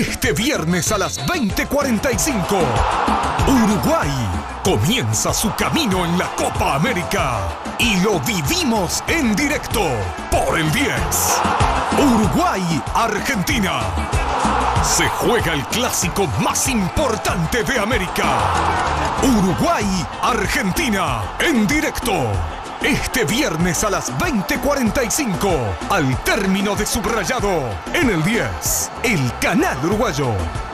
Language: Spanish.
Este viernes a las 20:45, Uruguay comienza su camino en la Copa América y lo vivimos en directo por el 10. Uruguay-Argentina. Se juega el clásico más importante de América. Uruguay-Argentina en directo. Este viernes a las 20:45, al término de Subrayado, en el 10, el canal uruguayo.